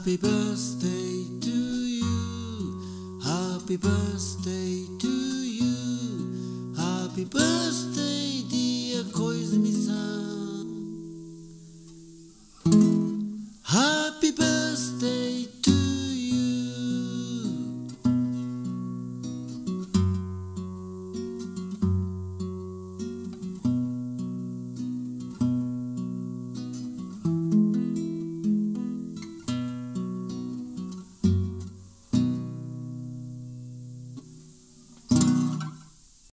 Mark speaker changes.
Speaker 1: Happy birthday to you. Happy birthday to you. Happy birthday dear 小泉さん。